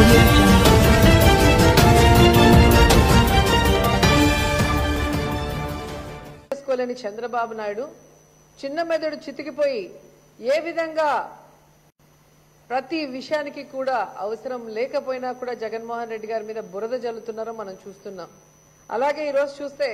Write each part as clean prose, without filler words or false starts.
చేసుకోలేని చంద్రబాబు నాయుడు చిన్న మెదడు చితికిపోయి ఏ విధంగా ప్రతి విషయానికి కూడా అవసరం లేకపోయినా కూడా జగన్మోహన్ రెడ్డి గారి మీద బురద జల్లుతున్నారో మనం చూస్తున్నాం. అలాగే ఈరోజు చూస్తే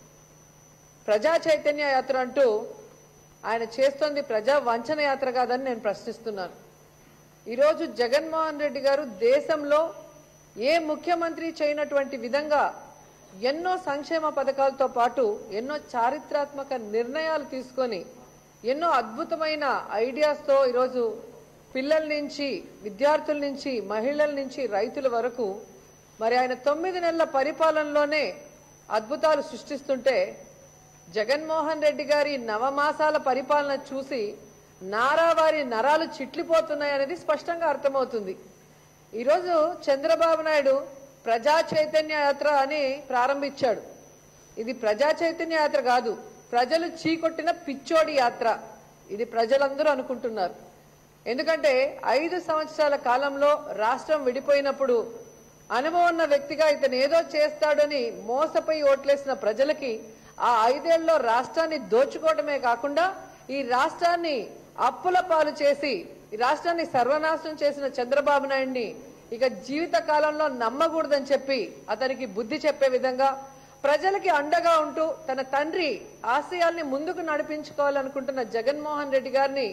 ప్రజా చైతన్య యాత్ర అంటూ ఆయన చేస్తోంది ప్రజా వంచన యాత్ర కాదని నేను ప్రశ్నిస్తున్నాను. ఈరోజు జగన్మోహన్ రెడ్డి గారు దేశంలో ఏ ముఖ్యమంత్రి చేయనటువంటి విధంగా ఎన్నో సంక్షేమ పథకాలతో పాటు ఎన్నో చారిత్రాత్మక నిర్ణయాలు తీసుకొని ఎన్నో అద్భుతమైన ఐడియాస్తో ఈరోజు పిల్లల నుంచి విద్యార్థుల నుంచి మహిళల నుంచి రైతుల వరకు మరి ఆయన 9 నెలల పరిపాలనలోనే అద్భుతాలు సృష్టిస్తుంటే జగన్మోహన్ రెడ్డి గారి నవమాసాల పరిపాలన చూసి నారావారి నరాలు చిట్లిపోతున్నాయనేది స్పష్టంగా అర్థమవుతుంది. ఈరోజు చంద్రబాబు నాయుడు ప్రజా చైతన్య యాత్ర అని ప్రారంభించాడు. ఇది ప్రజా చైతన్య యాత్ర కాదు, ప్రజలు చీకొట్టిన పిచ్చోడి యాత్ర ఇది ప్రజలందరూ అనుకుంటున్నారు. ఎందుకంటే 5 సంవత్సరాల కాలంలో రాష్ట్రం విడిపోయినప్పుడు అనుభవం ఉన్న వ్యక్తిగా ఇతను ఏదో చేస్తాడని మోసపోయి ఓట్లేసిన ప్రజలకి ఆ 5 ఏళ్లలో రాష్ట్రాన్ని దోచుకోవడమే కాకుండా ఈ రాష్ట్రాన్ని అప్పుల పాలు చేసి ఈ రాష్ట్రాన్ని సర్వనాశనం చేసిన చంద్రబాబు నాయుడిని ఇక జీవిత కాలంలో నమ్మకూడదని చెప్పి అతనికి బుద్ధి చెప్పే విధంగా ప్రజలకి అండగా ఉంటూ తన తండ్రి ఆశయాల్ని ముందుకు నడిపించుకోవాలనుకుంటున్న జగన్మోహన్ రెడ్డి గారిని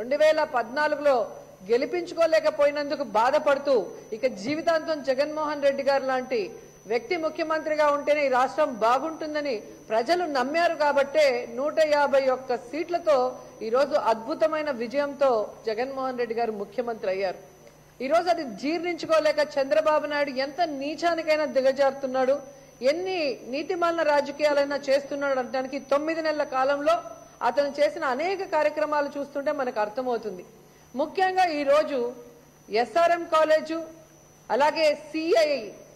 2014లో గెలిపించుకోలేకపోయినందుకు బాధపడుతూ ఇక జీవితాంతం జగన్మోహన్ రెడ్డి గారు లాంటి వ్యక్తి ముఖ్యమంత్రిగా ఉంటేనే ఈ రాష్ట్రం బాగుంటుందని ప్రజలు నమ్మారు కాబట్టే 151 సీట్లతో ఈరోజు అద్భుతమైన విజయంతో జగన్మోహన్ రెడ్డి గారు ముఖ్యమంత్రి అయ్యారు. ఈరోజు అది జీర్ణించుకోలేక చంద్రబాబు నాయుడు ఎంత నీచానికైనా దిగజారుతున్నాడు, ఎన్ని నీతిమాలిన రాజకీయాలైనా చేస్తున్నాడు అనడానికి 9 నెలల కాలంలో అతను చేసిన అనేక కార్యక్రమాలు చూస్తుంటే మనకు అర్థమవుతుంది. ముఖ్యంగా ఈరోజు ఎస్ఆర్ఎం కాలేజు అలాగే సిఐ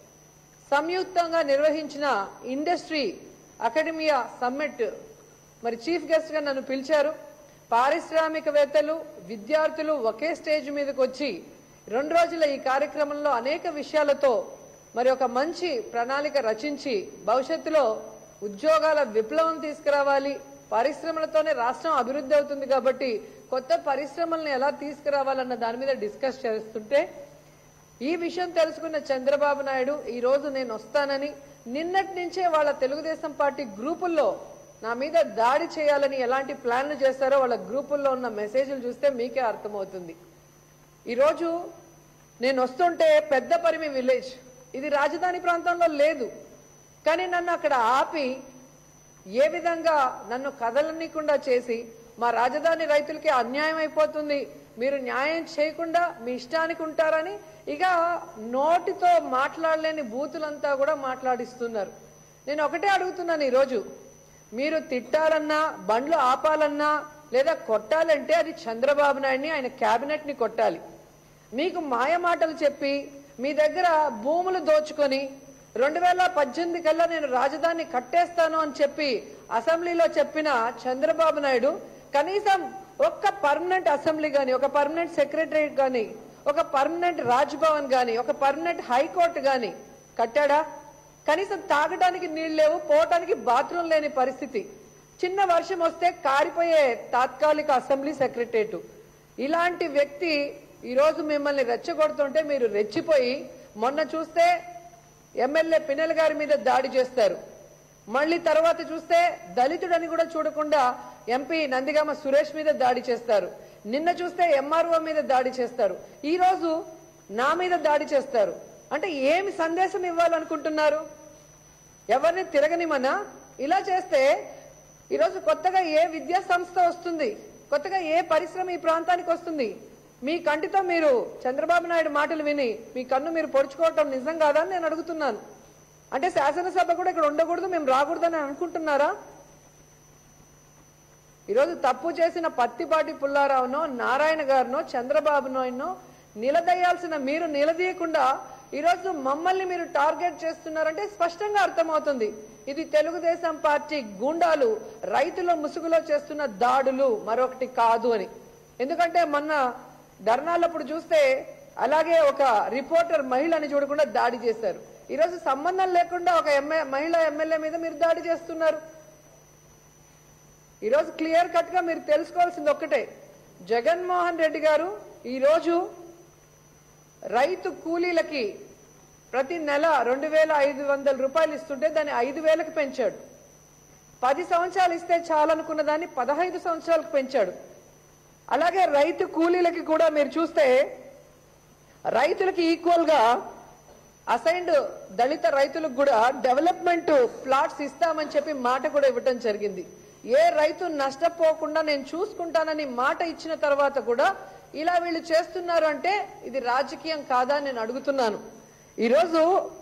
సంయుక్తంగా నిర్వహించిన ఇండస్ట్రీ అకాడమియా సమ్మిట్ మరి చీఫ్ గెస్ట్ గా నన్ను పిలిచారు. పారిశ్రామికవేత్తలు విద్యార్థులు ఒకే స్టేజ్ మీదకి వచ్చి 2 రోజుల ఈ కార్యక్రమంలో అనేక విషయాలతో మరి ఒక మంచి ప్రణాళిక రచించి భవిష్యత్తులో ఉద్యోగాల విప్లవం తీసుకురావాలి, పరిశ్రమలతోనే రాష్ట్రం అభివృద్ధి అవుతుంది కాబట్టి కొత్త పరిశ్రమలను ఎలా తీసుకురావాలన్న దాని మీద డిస్కస్ చేస్తుంటే ఈ విషయం తెలుసుకున్న చంద్రబాబు నాయుడు ఈ రోజు నేను వస్తానని నిన్నటి నుంచే వాళ్ళ తెలుగుదేశం పార్టీ గ్రూపుల్లో నా మీద దాడి చేయాలని ఎలాంటి ప్లాన్లు చేస్తారో వాళ్ళ గ్రూపుల్లో ఉన్న మెసేజ్లు చూస్తే మీకే అర్థమవుతుంది. ఈరోజు నేను వస్తుంటే పెద్దపరిమి విలేజ్ ఇది రాజధాని ప్రాంతంలో లేదు, కానీ నన్ను అక్కడ ఆపి ఏ విధంగా నన్ను కదలనీయకుండా చేసి మా రాజధాని రైతులకి అన్యాయం అయిపోతుంది, మీరు న్యాయం చేయకుండా మీ ఇష్టానికి ఉంటారని ఇక నోటితో మాట్లాడలేని బూతులంతా కూడా మాట్లాడిస్తున్నారు. నేను ఒకటే అడుగుతున్నాను, ఈరోజు మీరు తిట్టాలన్నా బండ్లు ఆపాలన్నా లేదా కొట్టాలంటే అది చంద్రబాబు నాయుడిని ఆయన క్యాబినెట్ ని కొట్టాలి. మీకు మాయ మాటలు చెప్పి మీ దగ్గర భూములు దోచుకొని 2018 కల్లా నేను రాజధాని కట్టేస్తాను అని చెప్పి అసెంబ్లీలో చెప్పిన చంద్రబాబు నాయుడు కనీసం ఒక్క పర్మనెంట్ అసెంబ్లీ గాని, ఒక పర్మనెంట్ సెక్రటరియట్ గాని, ఒక పర్మనెంట్ రాజ్భవన్ గాని, ఒక పర్మనెంట్ హైకోర్టు గాని కట్టాడా? కనీసం తాగడానికి నీళ్లు లేవు, పోవటానికి బాత్రూమ్ లేని పరిస్థితి, చిన్న వర్షం వస్తే కారిపోయే తాత్కాలిక అసెంబ్లీ సెక్రటరియట్. ఇలాంటి వ్యక్తి ఈరోజు మిమ్మల్ని రెచ్చగొడుతుంటే మీరు రెచ్చిపోయి మొన్న చూస్తే ఎమ్మెల్యే పిన్నెల గారి మీద దాడి చేస్తారు, మళ్ళీ తర్వాత చూస్తే దళితుడని కూడా చూడకుండా ఎంపీ నందిగామ సురేష్ మీద దాడి చేస్తారు, నిన్న చూస్తే ఎంఆర్ఓ మీద దాడి చేస్తారు, ఈ రోజు నా మీద దాడి చేస్తారు. అంటే ఏమి సందేశం ఇవ్వాలనుకుంటున్నారు? ఎవరిని తిరగనిమనా? ఇలా చేస్తే ఈరోజు కొత్తగా ఏ విద్యా సంస్థ వస్తుంది, కొత్తగా ఏ పరిశ్రమ ఈ ప్రాంతానికి వస్తుంది? మీ కంటితో మీరు చంద్రబాబు నాయుడు మాటలు విని మీ కన్ను మీరు పొడుచుకోవటం నిజం కాదా అని నేను అడుగుతున్నాను. అంటే శాసనసభ కూడా ఇక్కడ ఉండకూడదు, మేము రాకూడదని అనుకుంటున్నారా? ఈరోజు తప్పు చేసిన పత్తిపాటి పుల్లారావునో నారాయణ గారినో చంద్రబాబు నాయుడునో నిలదీయాల్సిన మీరు నిలదీయకుండా ఈరోజు మమ్మల్ని మీరు టార్గెట్ చేస్తున్నారంటే స్పష్టంగా అర్థమవుతుంది ఇది తెలుగుదేశం పార్టీ గూండాలు రైతుల ముసుగులో చేస్తున్న దాడులు, మరొకటి కాదు అని. ఎందుకంటే మొన్న ధర్నాలప్పుడు చూస్తే అలాగే ఒక రిపోర్టర్ మహిళని చూడకుండా దాడి చేశారు. ఈరోజు సంబంధం లేకుండా ఒక మహిళా ఎమ్మెల్యే మీద మీరు దాడి చేస్తున్నారు. ఈరోజు క్లియర్ కట్ గా మీరు తెలుసుకోవాల్సింది ఒక్కటే, జగన్మోహన్ రెడ్డి గారు ఈరోజు రైతు కూలీలకి ప్రతి నెల 2,500 రూపాయలు ఇస్తుంటే దాన్ని 5,000కి పెంచాడు. 10 సంవత్సరాలు ఇస్తే చాలనుకున్న దాన్ని 15 సంవత్సరాలకు పెంచాడు. అలాగే రైతు కూలీలకి కూడా మీరు చూస్తే రైతులకి ఈక్వల్ గా అసైన్డ్ దళిత రైతులకు కూడా డెవలప్మెంట్ ప్లాట్స్ ఇస్తామని చెప్పి మాట కూడా ఇవ్వటం జరిగింది. ఏ రైతు నష్టపోకుండా నేను చూసుకుంటానని మాట ఇచ్చిన తర్వాత కూడా ఇలా వీళ్ళు చేస్తున్నారు అంటే ఇది రాజకీయం కాదా నేను అడుగుతున్నాను. ఈరోజు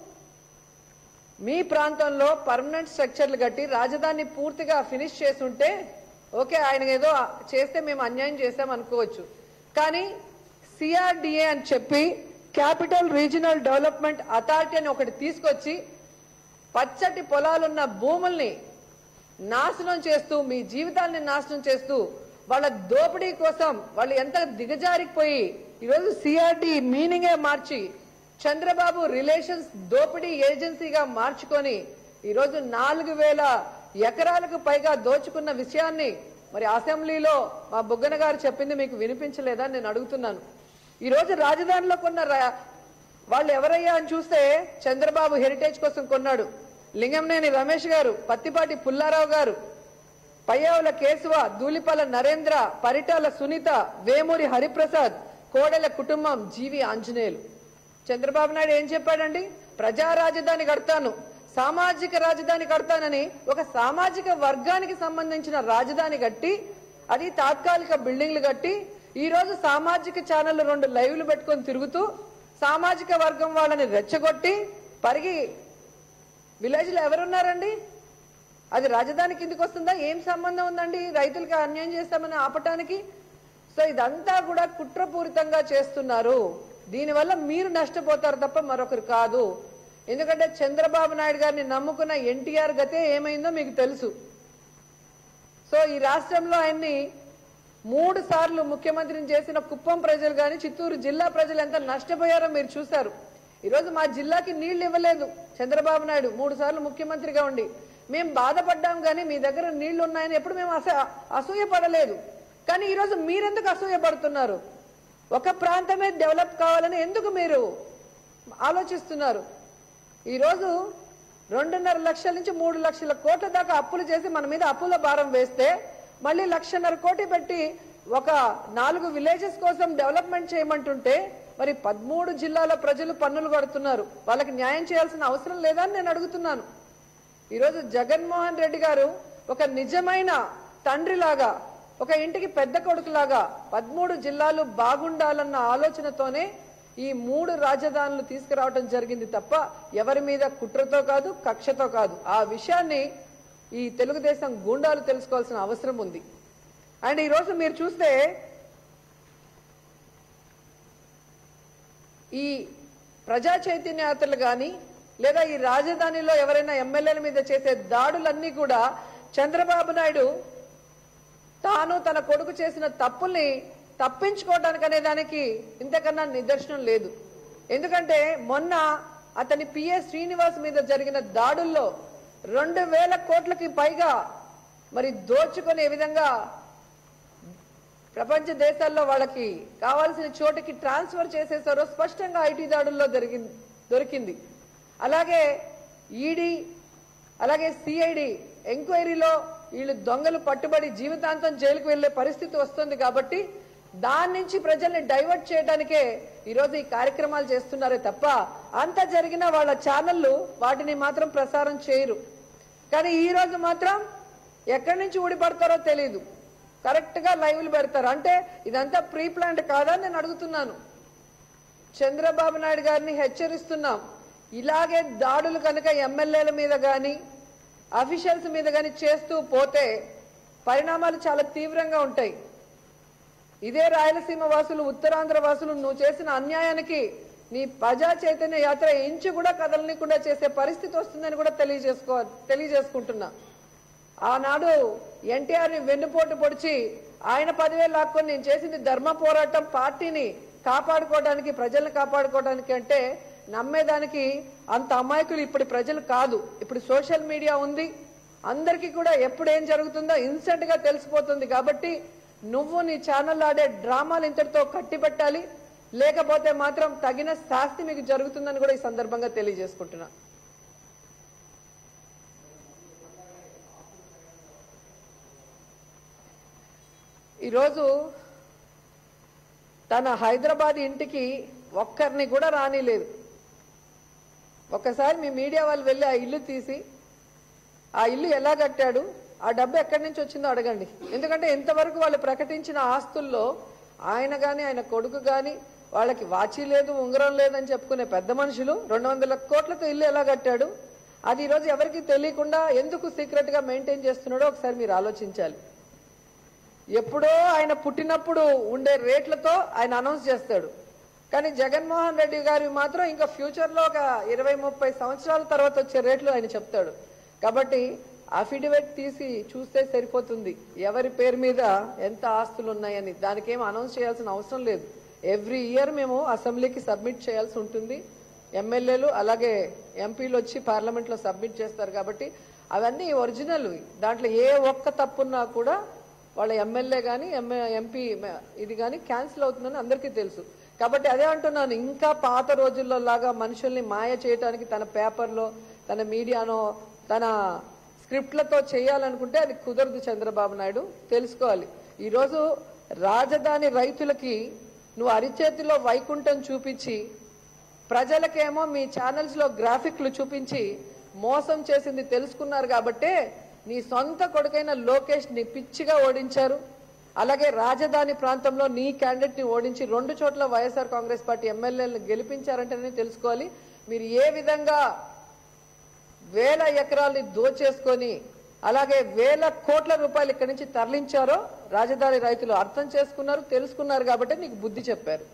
మీ ప్రాంతంలో పర్మనెంట్ స్ట్రక్చర్లు కట్టి రాజధాని పూర్తిగా ఫినిష్ చేస్తుంటే ఓకే, ఆయన ఏదో చేస్తే మేము అన్యాయం చేస్తాం అనుకోవచ్చు. కానీ సిఆర్డిఏ అని చెప్పి క్యాపిటల్ రీజనల్ డెవలప్మెంట్ అథారిటీ అని ఒకటి తీసుకొచ్చి పచ్చటి పొలాలున్న భూముల్ని నాశనం చేస్తూ మీ జీవితాన్ని నాశనం చేస్తూ వాళ్ళ దోపిడీ కోసం వాళ్ళు ఎంత దిగజారిపోయి ఈరోజు సిఆర్డి మీనింగే మార్చి చంద్రబాబు రిలేషన్స్ దోపిడీ ఏజెన్సీగా మార్చుకొని ఈరోజు 4,000 ఎకరాలకు పైగా దోచుకున్న విషయాన్ని మరి అసెంబ్లీలో మా బుగ్గన గారు చెప్పింది మీకు వినిపించలేదా నేను అడుగుతున్నాను. ఈరోజు రాజధానిలో కొన్న వాళ్ళు ఎవరయ్యా అని చూస్తే చంద్రబాబు హెరిటేజ్ కోసం కొన్నాడు. లింగంనేని రమేష్ గారు, పత్తిపాటి పుల్లారావు గారు, పయ్యావుల కేశవ, ధూళిపాల నరేంద్ర, పరిటాల సునీత, వేమూరి హరిప్రసాద్, కోడెల కుటుంబం, జీవి ఆంజనేయులు. చంద్రబాబు నాయుడు ఏం చెప్పాడండి? ప్రజా రాజధాని కడతాను, సామాజిక రాజధాని కడతానని ఒక సామాజిక వర్గానికి సంబంధించిన రాజధాని కట్టి అది తాత్కాలిక బిల్డింగ్లు కట్టి ఈ రోజు సామాజిక ఛానళ్లు 2 లైవ్లు పెట్టుకొని తిరుగుతూ సామాజిక వర్గం వాళ్ళని రెచ్చగొట్టి పరిగి విలేజ్ లో ఎవరున్నారండి? అది రాజధాని కిందకి వస్తుందా? ఏం సంబంధం ఉందండి రైతులకు అన్యాయం చేస్తామని ఆపటానికి? సో ఇదంతా కూడా కుట్రపూరితంగా చేస్తున్నారు. దీనివల్ల మీరు నష్టపోతారు తప్ప మరొకరు కాదు. ఎందుకంటే చంద్రబాబు నాయుడు గారిని నమ్ముకున్న ఎన్టీఆర్ గతే ఏమైందో మీకు తెలుసు. సో ఈ రాష్ట్రంలో ఆయన్ని 3 సార్లు ముఖ్యమంత్రిని చేసిన కుప్పం ప్రజలు కానీ చిత్తూరు జిల్లా ప్రజలు ఎంత నష్టపోయారో మీరు చూశారు. ఈరోజు మా జిల్లాకి నీళ్లు ఇవ్వలేదు చంద్రబాబు నాయుడు 3 సార్లు ముఖ్యమంత్రిగా ఉండి. మేము బాధపడ్డాం కానీ మీ దగ్గర నీళ్లు ఉన్నాయని ఎప్పుడు మేము అసూయపడలేదు. కానీ ఈరోజు మీరెందుకు అసూయపడుతున్నారు? ఒక ప్రాంతమే డెవలప్ కావాలని ఎందుకు మీరు ఆలోచిస్తున్నారు? ఈరోజు 2.5 లక్షల నుంచి 3 లక్షల కోట్ల దాకా అప్పులు చేసి మన మీద అప్పుల భారం వేస్తే మళ్ళీ 1.5 కోటి పెట్టి ఒక 4 విలేజెస్ కోసం డెవలప్మెంట్ చేయమంటుంటే మరి 13 జిల్లాల ప్రజలు పన్నులు కడుతున్నారు. వాళ్ళకి న్యాయం చేయాల్సిన అవసరం లేదని నేను అడుగుతున్నాను. ఈరోజు జగన్మోహన్ రెడ్డి గారు ఒక నిజమైన తండ్రిలాగా, ఒక ఇంటికి పెద్ద కొడుకులాగా 13 జిల్లాలు బాగుండాలన్న ఆలోచనతోనే ఈ 3 రాజధానులు తీసుకురావడం జరిగింది తప్ప ఎవరి మీద కుట్రతో కాదు, కక్షతో కాదు. ఆ విషయాన్ని ఈ తెలుగుదేశం గూండాలు తెలుసుకోవాల్సిన అవసరం ఉంది. అండ్ ఈరోజు మీరు చూస్తే ఈ ప్రజా చైతన్య యాత్రలు కానీ లేదా ఈ రాజధానిలో ఎవరైనా ఎమ్మెల్యేల మీద చేసే దాడులన్నీ కూడా చంద్రబాబు నాయుడు తాను తన కొడుకు చేసిన తప్పుల్ని తప్పించుకోవడానికి అనే దానికి ఇంతకన్నా నిదర్శనం లేదు. ఎందుకంటే మొన్న అతని పిఏ శ్రీనివాస్ మీద జరిగిన దాడుల్లో 2,000 కోట్లకి పైగా మరి దోచుకునే విధంగా ప్రపంచ దేశాల్లో వాళ్ళకి కావాల్సిన చోటుకి ట్రాన్స్ఫర్ చేసేసారో స్పష్టంగా ఐటీ దాడుల్లో దొరికింది. అలాగే ఈడీ అలాగే సిఐడి ఎంక్వైరీలో వీళ్ళు దొంగలు పట్టుబడి జీవితాంతం జైలుకు వెళ్లే పరిస్థితి వస్తుంది. కాబట్టి దాని నుంచి ప్రజల్ని డైవర్ట్ చేయడానికే ఈరోజు ఈ కార్యక్రమాలు చేస్తున్నారే తప్ప అంత జరిగిన వాళ్ళ ఛానళ్లు వాటిని మాత్రం ప్రసారం చేయరు. కానీ ఈ రోజు మాత్రం ఎక్కడి నుంచి ఊడిపడతారో తెలియదు, కరెక్ట్ గా లైవ్లు పెడతారు. అంటే ఇదంతా ప్రీ ప్లాన్డ్ కాదని నేను అడుగుతున్నాను. చంద్రబాబు నాయుడు గారిని హెచ్చరిస్తున్నాం, ఇలాగే దాడులు కనుక ఎమ్మెల్యేల మీద గాని అఫీషియల్స్ మీద గాని చేస్తూ పోతే పరిణామాలు చాలా తీవ్రంగా ఉంటాయి. ఇదే రాయలసీమ వాసులు, ఉత్తరాంధ్ర వాసులు నువ్వు చేసిన అన్యాయానికి నీ ప్రజా చైతన్య యాత్ర ఇంచు కూడా కదలనీయకుండా చేసే పరిస్థితి వస్తుందని కూడా తెలియజేసుకుంటున్నా. ఆనాడు ఎన్టీఆర్ ని వెన్నుపోటు పొడిచి ఆయన 10,000 లాక్కొని నేను చేసింది ధర్మ పోరాటం, పార్టీని కాపాడుకోవడానికి, ప్రజల్ని కాపాడుకోవడానికి అంటే నమ్మేదానికి అంత అమాయకులు ఇప్పుడు ప్రజలు కాదు. ఇప్పుడు సోషల్ మీడియా ఉంది, అందరికీ కూడా ఎప్పుడు ఏం జరుగుతుందో ఇన్స్టెంట్ గా తెలిసిపోతుంది. కాబట్టి నువ్వు నీ ఛానల్ ఆడే డ్రామాలు ఇంతటితో కట్టిపెట్టాలి, లేకపోతే మాత్రం తగిన శాస్తి మీకు జరుగుతుందని కూడా ఈ సందర్భంగా తెలియజేసుకుంటున్నా. ఈరోజు తన హైదరాబాద్ ఇంటికి ఒక్కరిని కూడా రానిలేదు. ఒక్కసారి మీ మీడియా వాళ్ళు వెళ్ళి ఆ ఇల్లు తీసి ఆ ఇల్లు ఎలా కట్టాడు, ఆ డబ్బు ఎక్కడి నుంచి వచ్చిందో అడగండి. ఎందుకంటే ఇంతవరకు వాళ్ళు ప్రకటించిన ఆస్తుల్లో ఆయన గాని ఆయన కొడుకు గాని వాళ్ళకి వాచి లేదు, ఉంగరం లేదని చెప్పుకునే పెద్ద మనుషులు 200 కోట్లతో ఇల్లు ఎలా కట్టాడు, అది ఈరోజు ఎవరికి తెలియకుండా ఎందుకు సీక్రెట్ గా మెయింటైన్ చేస్తున్నాడో ఒకసారి మీరు ఆలోచించాలి. ఎప్పుడో ఆయన పుట్టినప్పుడు ఉండే రేట్లతో ఆయన అనౌన్స్ చేస్తాడు, కానీ జగన్మోహన్ రెడ్డి గారి మాత్రం ఇంకా ఫ్యూచర్ లో ఒక 20-30 సంవత్సరాల తర్వాత వచ్చే రేట్లు ఆయన చెప్తాడు. కాబట్టి అఫిడవిట్ తీసి చూస్తే సరిపోతుంది ఎవరి పేరు మీద ఎంత ఆస్తులు ఉన్నాయని. దానికి ఏం అనౌన్స్ చేయాల్సిన అవసరం లేదు. ఎవ్రీ ఇయర్ మేము అసెంబ్లీకి సబ్మిట్ చేయాల్సి ఉంటుంది. ఎమ్మెల్యేలు అలాగే ఎంపీలు వచ్చి పార్లమెంట్ లో సబ్మిట్ చేస్తారు. కాబట్టి అవన్నీ ఒరిజినల్. దాంట్లో ఏ ఒక్క తప్పున్నా కూడా వాళ్ళ ఎమ్మెల్యే గాని ఎంపీ ఇది గాని క్యాన్సిల్ అవుతుందని అందరికీ తెలుసు. కాబట్టి అదే అంటున్నాను, ఇంకా పాత రోజుల్లో లాగా మనుషుల్ని మాయ చేయడానికి తన పేపర్లో, తన మీడియానో, తన స్క్రిప్ట్లతో చేయాలనుకుంటే అది కుదరదు. చంద్రబాబు నాయుడు తెలుసుకోవాలి. ఈరోజు రాజధాని రైతులకి నువ్వు అరిచేతిలో వైకుంఠం చూపించి, ప్రజలకేమో మీ ఛానల్స్ లో గ్రాఫిక్లు చూపించి మోసం చేసింది తెలుసుకున్నారు. కాబట్టే నీ సొంత కొడుకైన లోకేష్ ని పిచ్చిగా ఓడించారు. అలాగే రాజధాని ప్రాంతంలో నీ క్యాండిడేట్ ని ఓడించి 2 చోట్ల వైఎస్ఆర్ కాంగ్రెస్ పార్టీ ఎమ్మెల్యేలను గెలిపించారంటేనే తెలుసుకోవాలి మీరు ఏ విధంగా వేల ఎకరాల్ని దోచేసుకొని అలాగే వేల కోట్ల రూపాయలు ఇక్కడి నుంచి తరలించారో రాజధాని రైతులు అర్థం చేసుకున్నారు, తెలుసుకున్నారు. కాబట్టి నీకు బుద్ధి చెప్పారు.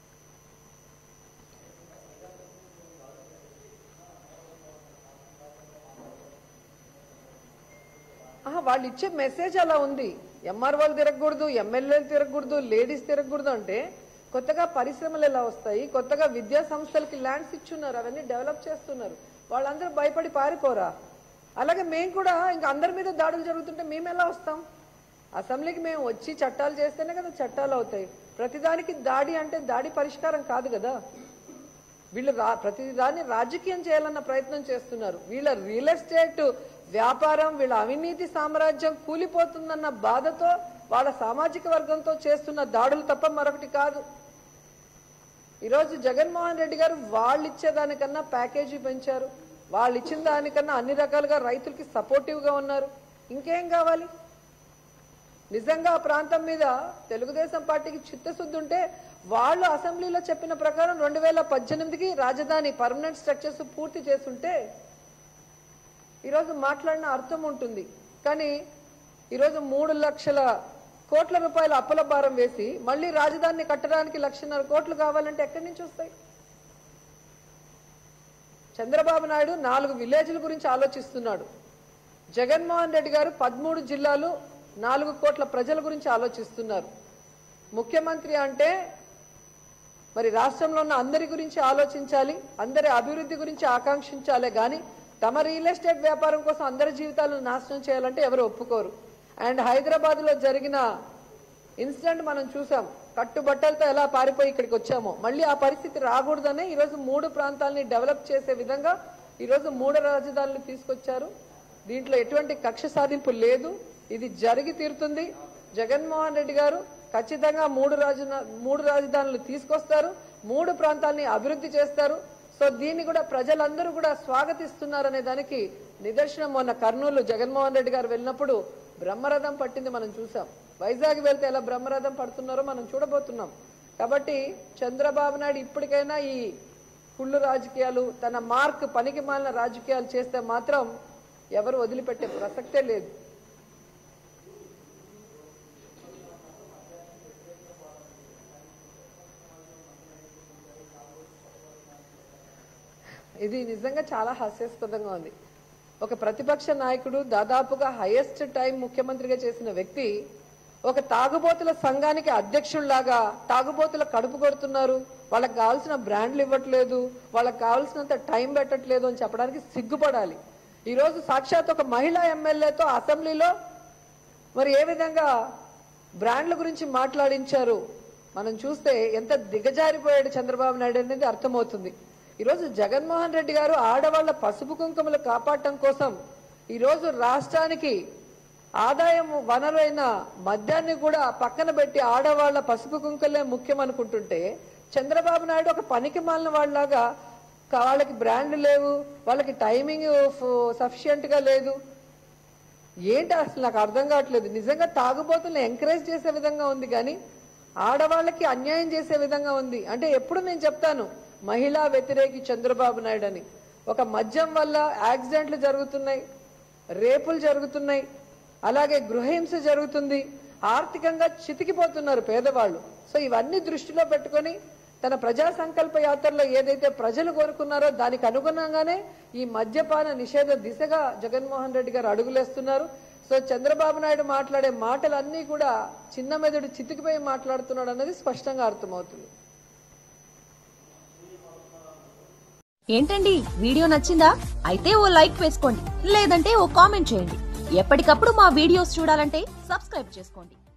వాళ్ళు ఇచ్చే మెసేజ్ అలా ఉంది. ఎంఆర్ఓలు తిరగకూడదు, ఎమ్మెల్యేలు తిరగకూడదు, లేడీస్ తిరగకూడదు అంటే కొత్తగా పరిశ్రమలు ఎలా వస్తాయి, కొత్తగా విద్యా సంస్థలకి ల్యాండ్స్ ఇచ్చున్నారు, అవన్నీ డెవలప్ చేస్తున్నారు. వాళ్ళందరూ భయపడి పారిపోరా? అలాగే మేము కూడా ఇంకా అందరి మీద దాడులు జరుగుతుంటే మేము ఎలా వస్తాం? అసెంబ్లీకి మేము వచ్చి చట్టాలు చేస్తేనే కదా చట్టాలు అవుతాయి. ప్రతిదానికి దాడి అంటే దాడి పరిష్కారం కాదు కదా. వీళ్ళు ప్రతిదాన్ని రాజకీయం చేయాలన్న ప్రయత్నం చేస్తున్నారు. వీళ్ళ రియల్ ఎస్టేట్ వ్యాపారం, వీళ్ళ అవినీతి సామ్రాజ్యం కూలిపోతుందన్న బాధతో వాళ్ళ సామాజిక వర్గంతో చేస్తున్న దాడులు తప్ప మరొకటి కాదు. ఈరోజు జగన్మోహన్ రెడ్డి గారు వాళ్ళు ఇచ్చేదానికన్నా ప్యాకేజీ పెంచారు, వాళ్ళు ఇచ్చిన దానికన్నా అన్ని రకాలుగా రైతులకి సపోర్టివ్ గా ఉన్నారు. ఇంకేం కావాలి? నిజంగా ఆ ప్రాంతం మీద తెలుగుదేశం పార్టీకి చిత్తశుద్ధి ఉంటే వాళ్ళు అసెంబ్లీలో చెప్పిన ప్రకారం 2018కి రాజధాని పర్మనెంట్ స్ట్రక్చర్స్ పూర్తి చేస్తుంటే ఈరోజు మాట్లాడిన అర్థం ఉంటుంది. కానీ ఈరోజు 3 లక్షల కోట్ల రూపాయల అప్పుల భారం వేసి మళ్ళీ రాజధానిని కట్టడానికి 1.5 కోట్లు కావాలంటే ఎక్కడి నుంచి వస్తాయి? చంద్రబాబు నాయుడు 4 విలేజ్ల గురించి ఆలోచిస్తున్నాడు. జగన్మోహన్ రెడ్డి గారు 13 జిల్లాలు 4 కోట్ల ప్రజల గురించి ఆలోచిస్తున్నారు. ముఖ్యమంత్రి అంటే మరి రాష్ట్రంలో ఉన్న అందరి గురించి ఆలోచించాలి, అందరి అభివృద్ధి గురించి ఆకాంక్షించాలే గాని తమ రియల్ ఎస్టేట్ వ్యాపారం కోసం అందరి జీవితాలను నాశనం చేయాలంటే ఎవరు ఒప్పుకోరు. అండ్ హైదరాబాద్ లో జరిగిన ఇన్సిడెంట్ మనం చూసాం. కట్టుబట్టలతో ఎలా పారిపోయి ఇక్కడికి వచ్చామో మళ్ళీ ఆ పరిస్థితి రాకూడదనే ఈరోజు 3 ప్రాంతాలని డెవలప్ చేసే విధంగా ఈరోజు 3 రాజధానులు తీసుకొచ్చారు. దీంట్లో ఎటువంటి కక్ష సాధింపు లేదు. ఇది జరిగి తీరుతుంది. జగన్మోహన్ రెడ్డి గారు ఖచ్చితంగా 3 రాజధానులు తీసుకొస్తారు, 3 ప్రాంతాలని అభివృద్ధి చేస్తారు. సో దీన్ని కూడా ప్రజలందరూ కూడా స్వాగతిస్తున్నారనే దానికి నిదర్శనం మొన్న కర్నూలు జగన్మోహన్ రెడ్డి గారు వెళ్ళినప్పుడు బ్రహ్మరథం పట్టింది మనం చూసాం. వైజాగ్ వెళ్తే ఎలా బ్రహ్మరథం పడుతున్నారో మనం చూడబోతున్నాం. కాబట్టి చంద్రబాబు నాయుడు ఇప్పటికైనా ఈ కుళ్ళు రాజకీయాలు, తన మార్క్ పనికి మాలిన రాజకీయాలు చేస్తే మాత్రం ఎవరు వదిలిపెట్టే ప్రసక్తే లేదు. ఇది నిజంగా చాలా హాస్యాస్పదంగా ఉంది. ఒక ప్రతిపక్ష నాయకుడు దాదాపుగా హైయెస్ట్ టైం ముఖ్యమంత్రిగా చేసిన వ్యక్తి ఒక తాగుబోతుల సంఘానికి అధ్యక్షుల్లాగా తాగుబోతుల కడుపు కొడుతున్నారు, వాళ్ళకి కావాల్సిన బ్రాండ్లు ఇవ్వట్లేదు, వాళ్ళకి కావాల్సినంత టైం పెట్టట్లేదు అని చెప్పడానికి సిగ్గుపడాలి. ఈరోజు సాక్షాత్ ఒక మహిళా ఎమ్మెల్యేతో అసెంబ్లీలో మరి ఏ విధంగా బ్రాండ్ల గురించి మాట్లాడించారు మనం చూస్తే ఎంత దిగజారిపోయాడు చంద్రబాబు నాయుడు అనేది అర్థమవుతుంది. ఈరోజు జగన్మోహన్ రెడ్డి గారు ఆడవాళ్ల పసుపు కుంకుమలు కాపాడటం కోసం ఈరోజు రాష్ట్రానికి ఆదాయం వనరైన మద్యాన్ని కూడా పక్కన పెట్టి ఆడవాళ్ల పసుపు కుంకులే ముఖ్యం అనుకుంటుంటే చంద్రబాబు నాయుడు ఒక పనికి మాలిన వాళ్ళలాగా వాళ్ళకి బ్రాండ్ లేవు, వాళ్ళకి టైమింగ్ సఫిషియెంట్ గా లేదు. ఏంటి అసలు నాకు అర్థం కావట్లేదు. నిజంగా తాగుబోతులను ఎంకరేజ్ చేసే విధంగా ఉంది కానీ ఆడవాళ్ళకి అన్యాయం చేసే విధంగా ఉంది. అంటే ఎప్పుడు నేను చెప్తాను మహిళా వ్యతిరేకి చంద్రబాబు నాయుడు అని. ఒక మద్యం వల్ల యాక్సిడెంట్లు జరుగుతున్నాయి, రేపులు జరుగుతున్నాయి, అలాగే గృహహింస జరుగుతుంది, ఆర్థికంగా చితికిపోతున్నారు పేదవాళ్ళు. సో ఇవన్నీ దృష్టిలో పెట్టుకొని తన ప్రజా సంకల్ప యాత్రలో ఏదైతే ప్రజలు కోరుకున్నారో దానికి అనుగుణంగానే ఈ మద్యపాన నిషేధ దిశగా జగన్మోహన్ రెడ్డి గారు అడుగులేస్తున్నారు. సో చంద్రబాబు నాయుడు మాట్లాడే మాటలన్నీ కూడా చిన్న మెదడు చితికిపోయి మాట్లాడుతున్నాడు అన్నది స్పష్టంగా అర్థమవుతుంది. ఏంటండి వీడియో నచ్చిందా? అయితే ఓ లైక్ వేసుకోండి, లేదంటే ఓ కామెంట్ చేయండి. ఎప్పటికప్పుడు మా వీడియోస్ చూడాలంటే సబ్స్క్రైబ్ చేసుకోండి.